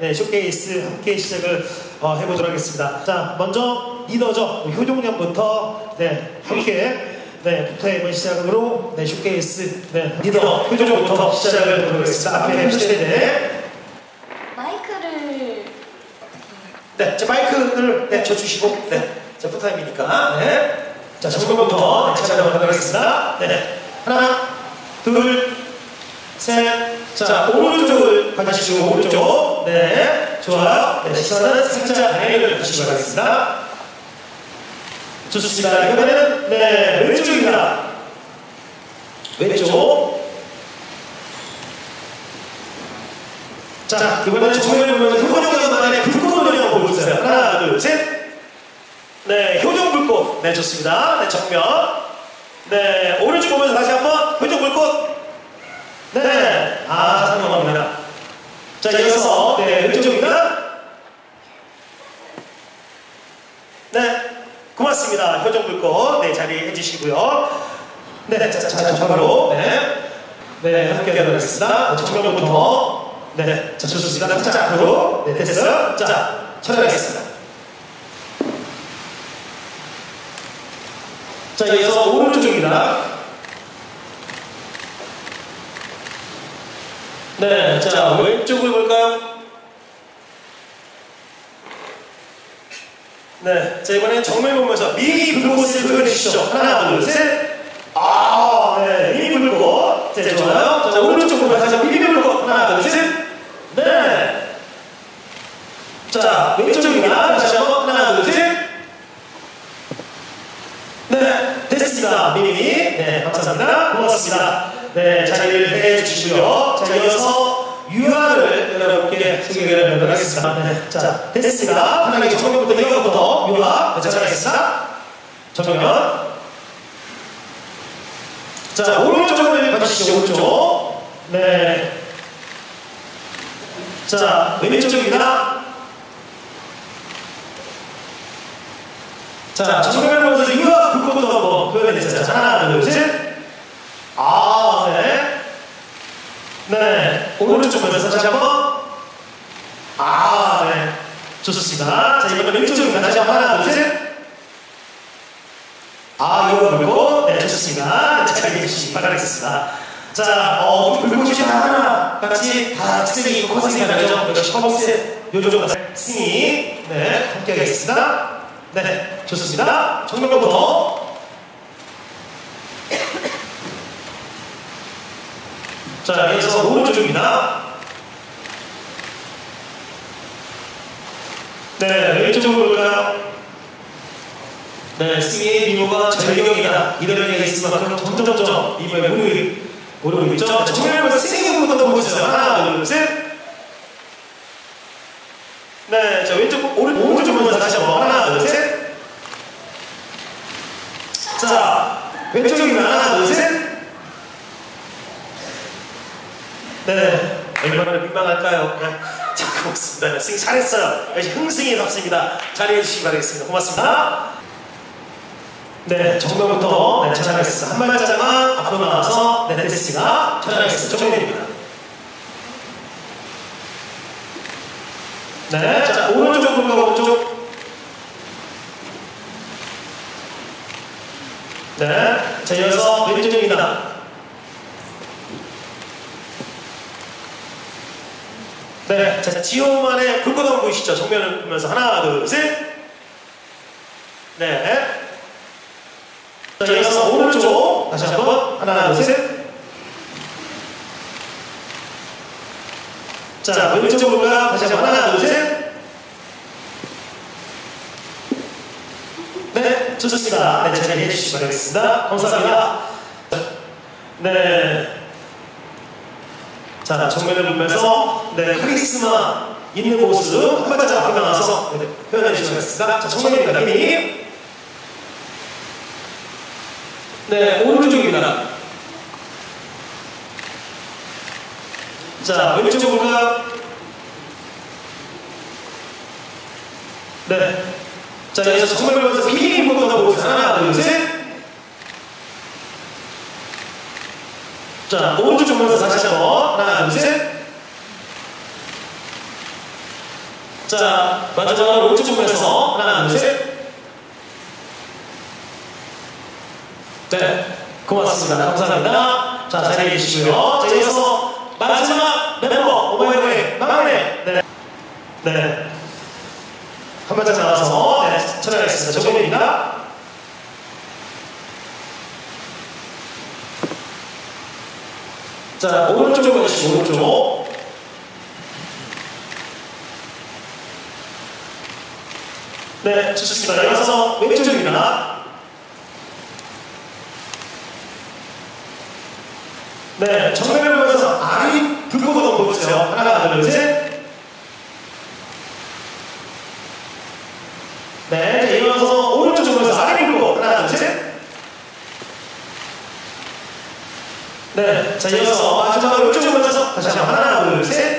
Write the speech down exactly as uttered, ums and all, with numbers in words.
네, 쇼케이스 함께 시작을 어, 해보도록 하겠습니다. 자, 먼저 리더죠. 효종년부터 네, 함께 네, 부터해본 시작으로 네, 쇼케이스 네, 리더 효종부터 시작을 해보도록 하겠습니다. 앞에 해주실 때 마이크를 네, 자, 마이크를 네, 줘주시고 네, 자, 풀타임이니까 네. 자, 정면부터 네, 시작하도록 하겠습니다. 네, 하나, 둘, 셋. 자, 오른쪽을 봐주시고 오른쪽. 네, 좋아요. 네, 시선은 살짝 아래를 보시기 바라겠습니다. 좋습니다. 이번에는 네, 왼쪽입니다. 왼쪽. 자, 이번에는 정면을 보면 효정연만의 불꽃 노래 한번 보여주세요. 하나, 둘, 셋. 네, 효정 불꽃. 네, 좋습니다. 네, 정면. 네, 오른쪽 보면서 다시 한번 효정 불꽃. 네, 아, 잘 넘어갑니다. 자, 이어서 네, 왼쪽입니다. 네, 고맙습니다. 효정 불꽃. 네, 자리해 주시고요. 네, 자, 자, 자, 바로 네, 네, 함께 하도록 하겠습니다. 정면부터. 네, 자, 좋습니다. 자, 앞으로. 네, 됐어요. 자, 촬영하겠습니다. 자, 이어서 오른쪽입니다. 네, 자, 왼쪽을 볼까요? 네, 자, 이번엔 정면 보면서 미니 불꽃을 표현해 주시죠. 하나, 둘, 셋. 아, 네, 미니 불꽃. 네, 좋아요. 자, 오른쪽 보면 다시 한번 미니 불꽃. 하나, 둘, 셋. 네. 자, 왼쪽입니다. 다시 한번 하나, 둘, 셋. 네, 됐습니다. 미니. 네, 감사합니다. 고맙습니다. 네, 자리를 해 주시고요. 자, 이어서 유아를 여러분께 소개를 해보도록 하겠습니다. 네, 자, 됐습니다. 하나의 정면부터 이거부터 유아. 네, 자, 잘하겠습니다. 정면. 자, 오른쪽을 봐주시죠. 오른쪽. 네. 자, 왼쪽입니다. 자, 정면을 보면서 유아 불꽃도 한번 표현해 주세요. 하나, 둘, 셋. 아, 네. 네. 오른쪽 보면서 다시 한번. 아, 네. 좋습니다. 자, 이번엔 왼쪽입니다. 다시 한번 하나, 둘, 셋. 아, 이거 불꽃. 네, 좋습니다. 잘 해주시기 바라겠습니다. 자, 어, 불꽃이 하나 같이 다 특색이 있고 컨셉이 다르죠? 역시 컨셉, 요 정도 승희. 네, 함께 하겠습니다. 네, 좋습니다. 정면부터. 자, 이어서 오른쪽입니다. 네, 왼쪽으로 볼까요? 네, 승희의 미모가 절경이다. 이런 얘기가 있을 만큼 점점점 미모의 문이 오르고 있죠. 자, 정면을 보면 승희의 부분도 보여주세요. 하나, 둘, 셋. 네, 자, 왼쪽, 오른, 오른쪽 보면서 다시 한번. 하나, 둘, 셋. 자, 왼쪽입니다. 하나, 둘, 셋. 네, 얼마나 민망할까요? 네. 자, 고맙습니다. 승희 잘했어요. 역시 흥승이 섭습니다. 잘해 주시기 바라겠습니다. 고맙습니다. 네, 정면부터 네, 찾아가겠습니다. 한 발짝만 앞으로 나와서 네, 됐습니다. 찾아가겠습니다. 정면입니다. 네, 자, 오른쪽으로 가고 오른쪽. 네, 자, 이어서 왼쪽입니다. 네, 자, 지호만의 불꽃 한번 보이시죠? 정면을 보면서 하나, 둘, 셋. 네. 자, 이어서 오른쪽 다시 한번 하나, 둘, 셋. 자, 왼쪽으로 볼까요? 다시 한번 하나, 둘, 셋. 네, 좋습니다. 네, 잘 해주시기 바라겠습니다. 감사합니다. 네. 자, 정면을 보면서 네, 카리스마 있는 모습 한 발짝 앞에 나와서 네, 표현해 주시겠습니다. 자, 정면입니다. 미니. 네, 오른쪽입니다. 자, 왼쪽으로 볼까요? 네. 자, 이어서 정면을 보면서 비밀 보고 보여주세요. 하나, 둘, 셋. 자, 오른쪽 보면서 다시 한번. 하나, 둘, 셋. 자, 마지막으로 오른쪽 보면서 하나, 둘, 셋. 네, 고맙습니다. 감사합니다. 자, 자리에 계시고요. 자, 이어서 마지막 멤버, 오마이걸의 막내. 네. 네. 한 발짝 나와서, 네, 촬영하겠습니다. 정민입니다. 자, 오른쪽으로 가시고, 오른쪽. 네, 좋습니다. 이어서 왼쪽입니다. 네, 정면을 보면서 아리 불고도 한번 보여주세요. 하나, 둘, 셋. 네, 이어서 오른쪽으로 보면서 아리 불고. 하나, 둘, 셋. 네, 자, 이어서 마지막으로 왼쪽으로 보면서 다시 한번 하나, 둘, 셋.